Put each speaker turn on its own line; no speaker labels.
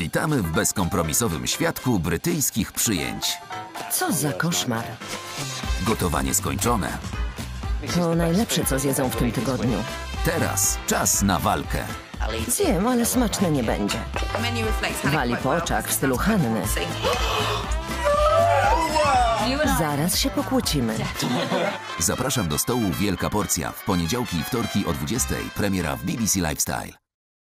Witamy w bezkompromisowym świadku brytyjskich przyjęć.
Co za koszmar.
Gotowanie skończone.
To najlepsze, co zjedzą w tym tygodniu.
Teraz czas na walkę.
Zjem, ale smaczne nie będzie. Wali po oczach w stylu Hanny. Zaraz się pokłócimy.
Zapraszam do stołu Wielka Porcja. W poniedziałki i wtorki o 20:00. Premiera w BBC Lifestyle.